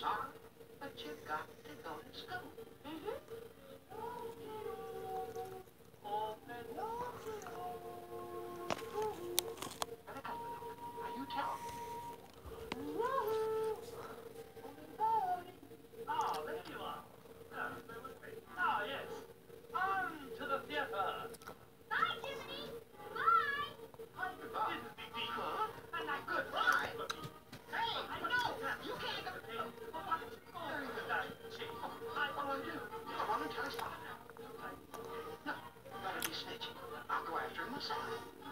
sorry, but you've got to go to school. Mm-hmm. Now you tell me. Ah, there you are. Now, stay with me. Ah, yes. On to the theater. Bye, Jiminy. Bye. Goodbye. This is Big D. Huh? And I Goodbye. Hey, I know. You can't go. What will I do? I'll run and tell his father. No, better be snitching. I'll go after him myself.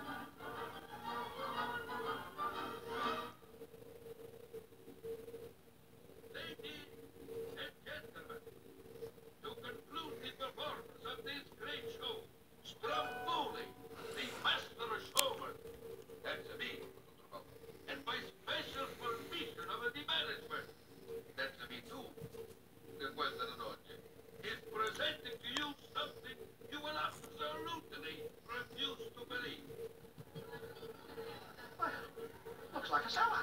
Ladies and gentlemen, to conclude the performance of this great show, Stromboli, the master showman, that's me, and by special permission of the management, that's me too, the questa noche, is presenting to you something you will absolutely refuse to believe. Well, looks like a sellout.